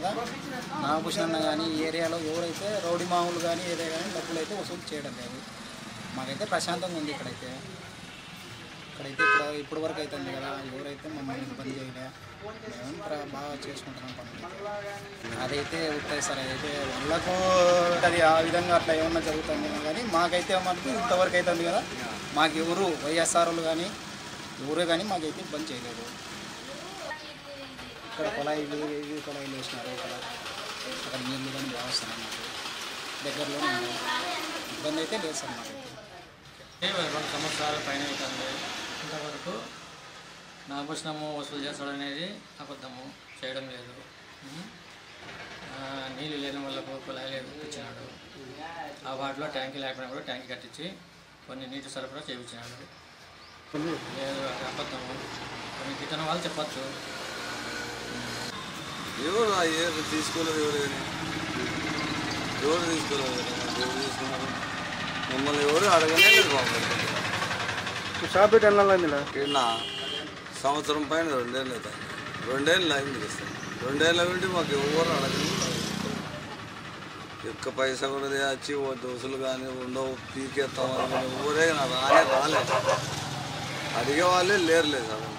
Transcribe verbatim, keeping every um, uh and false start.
కదా, నాగభూషణ్ అన్న కానీ ఈ ఏరియాలో ఎవరైతే రౌడీ మామూలు కానీ ఏదే కానీ డబ్బులు అయితే వసూలు చేయడం లేదు. మాకైతే ప్రశాంతంగా ఉంది ఇక్కడైతే. ఇక్కడైతే ఇప్పుడు ఇప్పటి వరకు అవుతుంది కదా, ఎవరైతే మమ్మల్ని ఇబ్బంది చేయలే, మేము బాగా చేసుకుంటున్నాం పనులు. అదైతే ఉంటాయి సార్, అదైతే వాళ్ళకు అది ఆ విధంగా అట్లా ఏమన్నా జరుగుతుంది కానీ మాకైతే మనకు ఇంతవరకు అవుతుంది కదా, మాకు ఎవరు వైఎస్ఆర్లు కానీ ఎవరు కానీ మాకైతే ఇబ్బంది చేయలేదు. ఇక్కడ కొలాయిలు ఇవి కొలాయిలు వేసినారు, ఇక్కడ అక్కడ నీళ్ళు కానీ బాగా వస్తున్నాయి. మాకు దగ్గరలోనే ఉంది, ఇబ్బంది అయితే లేదు సార్. మాకైతే రెండు సంవత్సరాల పైన అవుతుంది. ఇంతవరకు నాగభూషణము వసూలు చేస్తాడు అనేది అబద్ధము, చేయడం లేదు. నీళ్ళు లేని వాళ్ళకు కుళాయిలు ఇచ్చినాడు. ఆ వాటిలో ట్యాంకీ లేకపోయినా కూడా ట్యాంకీ కట్టించి కొన్ని నీటి సరఫరా చేయించినాడు. లేదు, అది అబద్ధము. కొన్ని గిట్టన వాళ్ళు చెప్పచ్చు. ఎవరు ఎవరు తీసుకోలేదు, ఎవరు కానీ ఎవరు తీసుకోలేదు, ఎవరు తీసుకున్నారు మమ్మల్ని ఎవరు అడగనే లేదు. బాబు షాప్ పెట్టి వెళ్ళాలి నిన్న సంవత్సరం పైన రెండేళ్ళు అవుతాయి, రెండేళ్ళు అయింది ఇస్తాను. రెండేళ్ళ నుండి మాకు ఎవరు అడగని ఎక్క పైసా కూడా వచ్చి ఓ దోశలు కానీ ఉండవు, పీకేస్తామని ఎవరే రాలే రాలేదు, అడిగే వాళ్ళే లేరు లేదు.